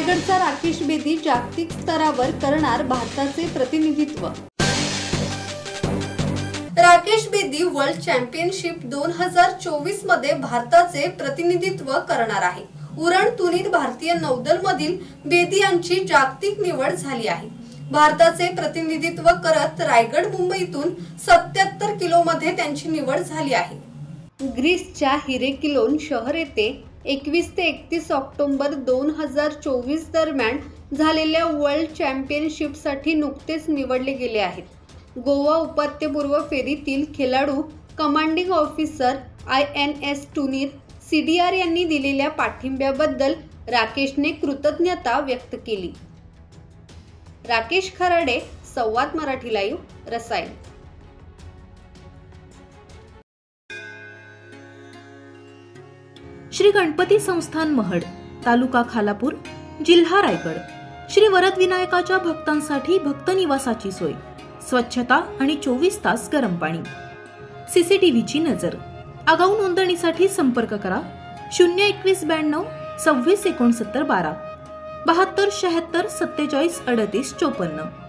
रायगडचा राकेश बेदी जागतिक स्तरावर करणार भारताचे प्रतिनिधित्व। राकेश बेदी वर्ल्ड चॅम्पियनशिप 2024 मध्ये भारताचे प्रतिनिधित्व करणार आहे। उरण तुनीत भारतीय नौदल मधील बेदी यांची जागतिक निवड झाली आहे। भारताचे प्रतिनिधित्व करत रायगड मुंबईतून 77 किलो मध्ये त्यांची निवड झाली आहे। ग्रीसच्या हिरेकिलोन शहर येथे 21 ते 31 ऑक्टोबर 2024 दरम्यान झालेल्या वर्ल्ड चॅम्पियनशिपसाठी नुकतेच निवडले गेले आहेत। गोवा उपात्यपूर्व फेरीतील खेळाडू कमांडिंग ऑफिसर INS तुनीत CDR यांनी दिलेल्या पाठिंब्याबद्दल राकेशने कृतज्ञता व्यक्त केली। राकेश खराडे, संवाद मराठी लाईव्ह, रसायन। श्री गणपती संस्थान महड, तालुका खालापूर, जिल्हा रायगड। श्री वरद विनायकाच्या भक्तांसाठी भक्त निवासाची सोय, स्वच्छता आणि 24 तास गरम पाणी, CCTVची नजर। आगाऊ नोंदणीसाठी संपर्क करा 02192 26 69 12 72 76 47 38 54।